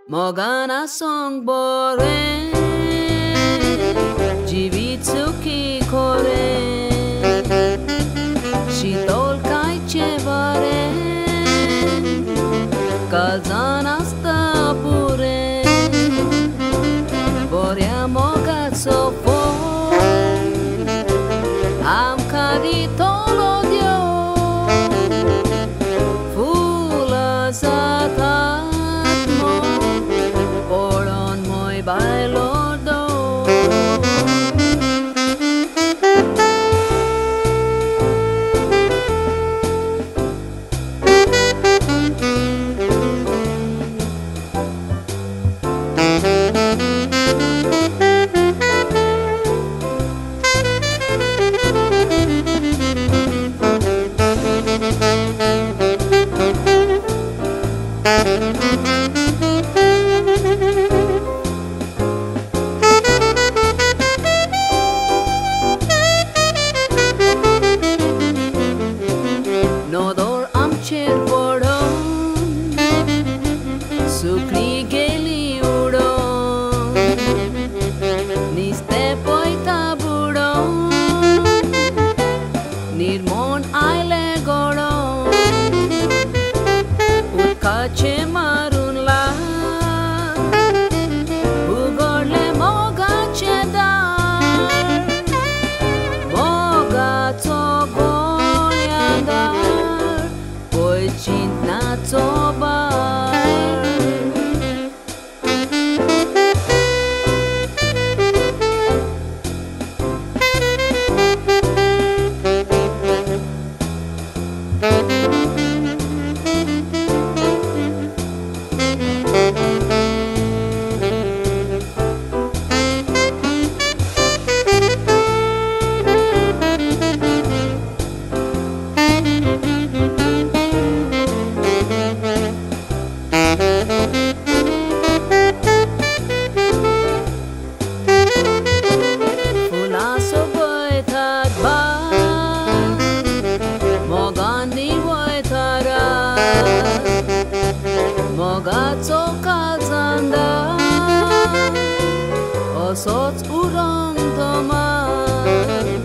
Mogana song bore Jivit suki kore Shitol kai chevare Kazan asta pure Borea moga sofo Am cadito l'odio Fula satat mo Polon Molbailo Dou Nodor amcher podon Sukri geli udon Niste poita budon Nirmon aile godon Utkache marun la Ugodle moga chedar Moga togo Cinta tobar Mogaco kazanda Osoc urong tomar